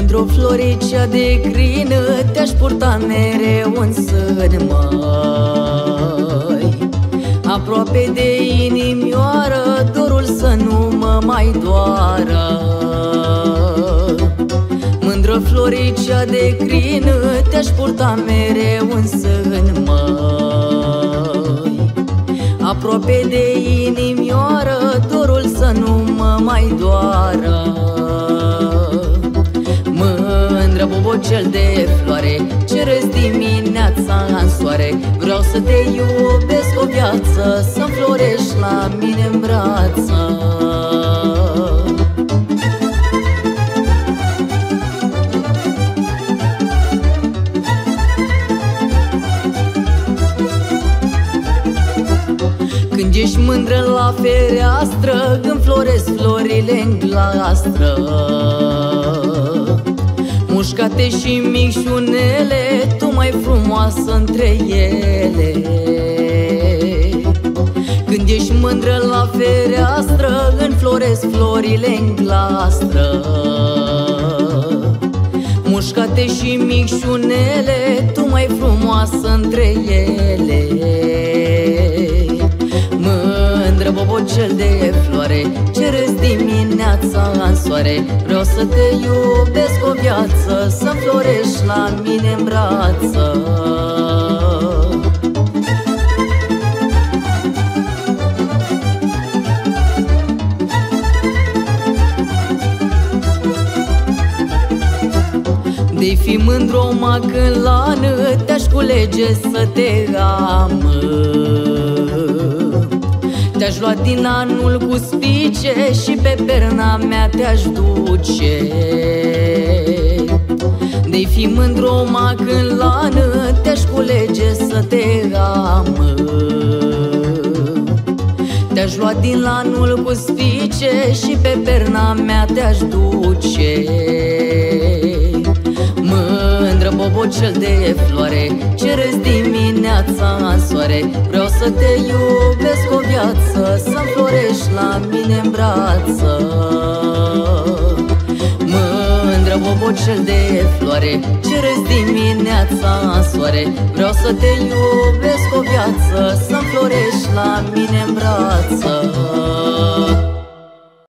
Mândru floricea de crină, te-aș purta mereu în sân, măi. Aproape de inimioară, dorul să nu mă mai doară. Mândră floricea de crină, te-aș purta mereu în sân, măi. Aproape de inimioară, dorul să nu mă mai doară. Mândră bobocel de floare, ce râzi dimineața în soare, vreau să te iubesc o viață, să înflorești la mine în brață. Când ești mândră la fereastră, înfloresc florile în glastră. Mușcate și micșunele, tu mai frumoasă între ele. Când ești mândră la fereastră, înfloresc florile în glastră. Mușcate și micșunele, tu mai frumoasă între ele. Mândră bobocel de floare, ce râzi dimineața în soare, vreau să te iubesc o viață, să înflorești la mine în brață. De-i fi mândru o macălană, te-aș culege să te amă. Te-aș lua din anul cu spice și pe perna mea te-aș duce. De-i fi mândru o macălană, te-aș culege să te amă. Te-aș lua din anul cu spice și pe perna mea te-aș duce. Mândră bobocel de floare, ce râzi dimineața în soare, vreau să te iubesc o viață, să înflorești la mine în brață. Mândră bobocel de floare, ce râzi dimineața în soare, vreau să te iubesc o viață, să înflorești la mine în brață.